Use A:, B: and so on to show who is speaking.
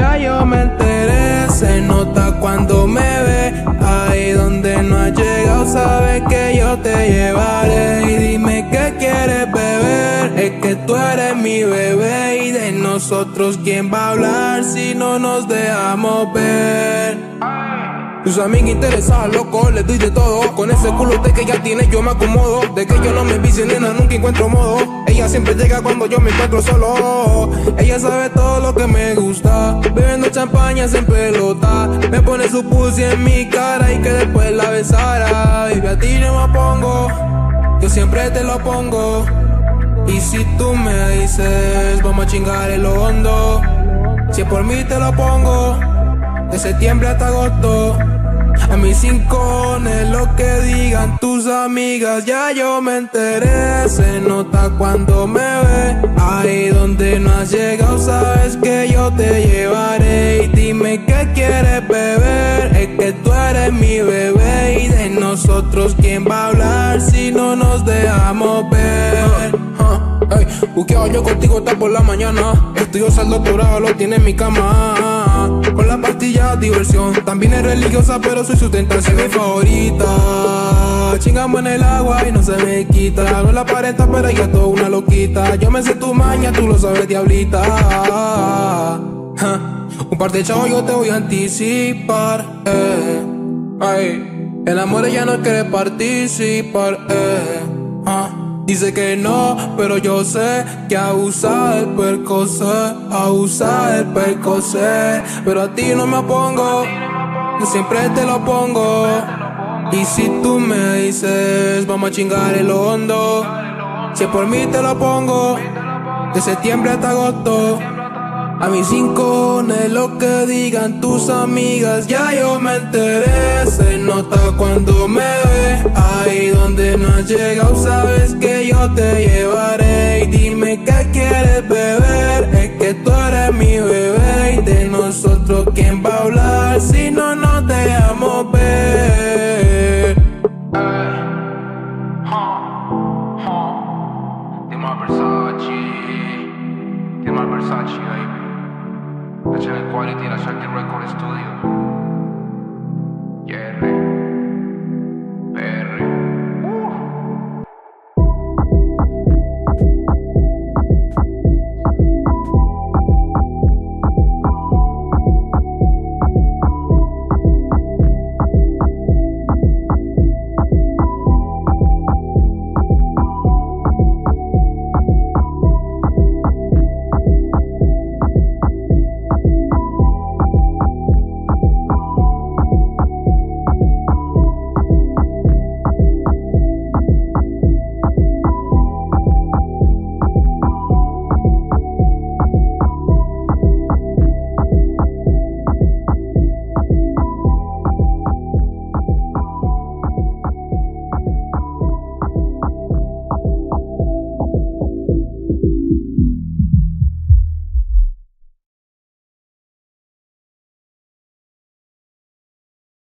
A: Ya yo me enteré, se nota cuando me ve. Ahí donde no has llegado, sabes que yo te llevaré. Y dime qué quieres beber, es que tú eres mi bebé. Y de nosotros, ¿quién va a hablar si no nos dejamos ver? Tus amigas interesadas, loco, les doy de todo. Con ese culote que ya tienes yo me acomodo. De que yo no me vicio, nena, nunca encuentro modo. Ella siempre llega cuando yo me encuentro solo. Ella sabe todo lo que me gusta. Bebiendo champaña en pelota. Me pone su pussy en mi cara y que después la besara. Baby, a ti no me pongo, yo siempre te lo pongo. Y si tú me dices, vamos a chingar en lo hondo. Si es por mí te lo pongo, de septiembre hasta agosto. A mis 5 lo que digan tus amigas, ya yo me enteré. Se nota cuando me ve. Ahí donde no has llegado, sabes que yo te llevaré. Y dime qué quieres beber, es que tú eres mi bebé. Y de nosotros, ¿quién va a hablar si no nos dejamos ver? Buqueado yo contigo hasta por la mañana. Estudiosa el doctorado, lo tiene en mi cama. Con la pastilla diversión, también es religiosa, pero soy su tentación mi favorita. Chingamos en el agua y no se me quita. No la aparenta, pero ella es toda una loquita. Yo me sé tu maña, tú lo sabes, diablita. Un par de chavos yo te voy a anticipar. El amor ella no quiere participar. Dice que no, pero yo sé que abusa del percocet, abusa del percocet. Pero a ti no me opongo, yo siempre te lo pongo. Y si tú me dices, vamos a chingar en lo hondo. Si por mí te lo pongo, de septiembre hasta agosto. A mis 5 lo que digan tus amigas, ya yo me enteré. Se nota cuando me ve. Ahí donde no has llegado, sabes que yo te llevaré. Y dime qué quieres beber, es que tú eres mi bebé. Y de nosotros, ¿quién va a hablar si no nos dejamos ver?
B: Versace, baby. H&M Quality, la Shaki Record Studio.